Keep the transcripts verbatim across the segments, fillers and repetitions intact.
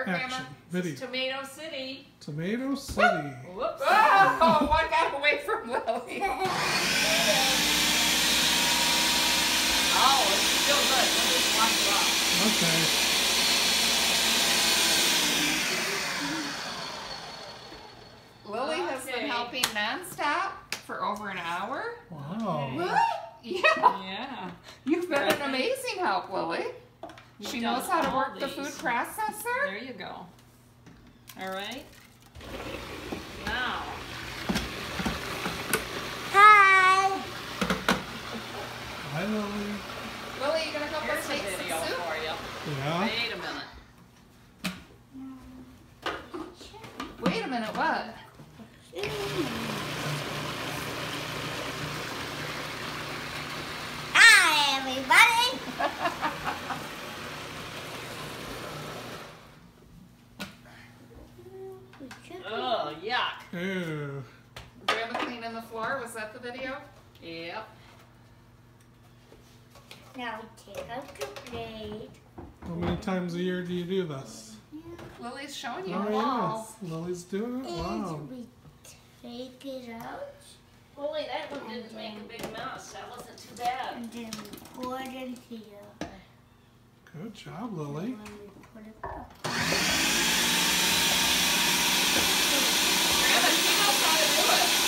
Where, Action. Grandma? Video. Tomato City. Tomato City. Whoops. Oh, one got away from Lily. Oh, it's still good. Let me just wash it off. Okay. Lily has been Okay. helping nonstop for over an hour. Wow. Really? Yeah. Yeah. You've been an amazing help, Lily. You've She done knows how to all work the food these. processor. There you go. All right. Now. Hi. Hi, Lily. Lily, you gonna go Here's for a make some video soup? for you. Yeah. Wait a minute. Wait a minute, what? Hi, everybody. Oh, yuck. Ew. Grandma cleaning the floor, was that the video? Yep. Now take out your plate. How many times a year do you do this? Lily's showing you Oh, the wall. yes. Lily's doing it? Wow. And we take it out Lily, that one didn't make a big mess. That wasn't too bad. and then we pour it in here. Good job, Lily. When we put it up. Grandma, she knows how to do it.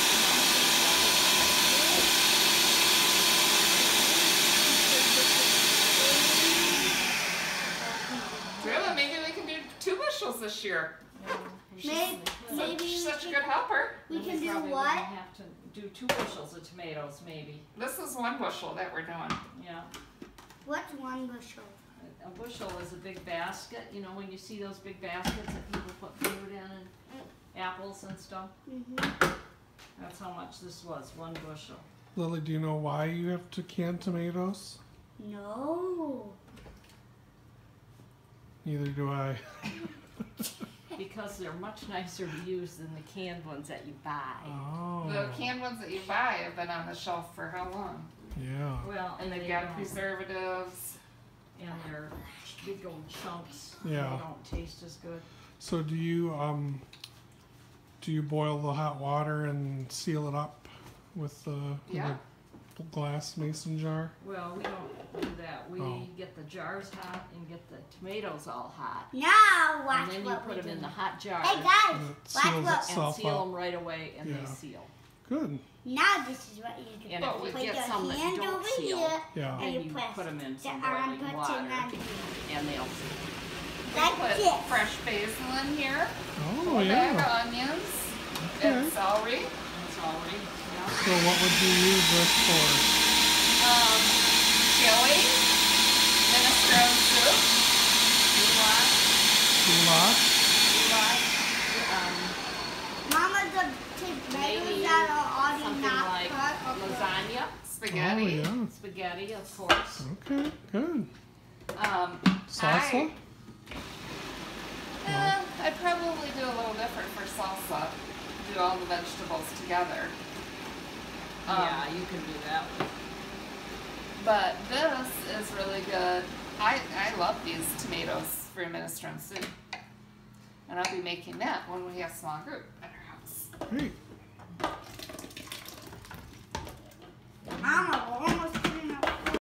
Grandma, maybe we can do two bushels this year. Maybe, maybe we She's such a can, good helper. we Then can do probably what? wouldn't have to do two bushels of tomatoes, maybe. This is one bushel that we're doing. Yeah. What's one bushel? A bushel is a big basket. You know, when you see those big baskets that people put fruit in and apples and stuff. Mm-hmm. That's how much this was, one bushel. Lily, do you know why you have to can tomatoes? No. Neither do I. Because they're much nicer to use than the canned ones that you buy. Oh. The canned ones that you buy have been on the shelf for how long? Yeah. Well, And and they've they got don't, preservatives. and they're big old chunks. Yeah. They don't taste as good. So do you um do you boil the hot water and seal it up with the, with Yeah. the glass mason jar? Well, we don't do that. We Oh. get the jars hot and get the tomatoes all hot. Now And watch then you what put we them do. in the hot jar Hey guys, And it watch seals what. and itself seal up. them right away, and Yeah. they seal. Good. Now this is what you do. And if we Put get your some that hand don't over seal, here, Yeah. and then you you press put them in the some arm boiling button water, on here. and they'll seal. We Like put this. fresh basil in here. Oh Full bag yeah. of onions. Okay. And celery. That's already. Yeah. So what would you use this for? Um, chili. Minestrone soup. Goulash, Goulash? goulash, um, Mama, the tomatoes Maybe that are already something not like cut. okay. lasagna, Spaghetti. Oh yeah. spaghetti, of course. Okay, good. Um, Salsa? I, eh, I'd probably do a little different for salsa. Do all the vegetables together. Um, Yeah, you can do that. But this is really good. I, I love these tomatoes for minestrone soup. And I'll be making that when we have a small group at our house. Great. Mama,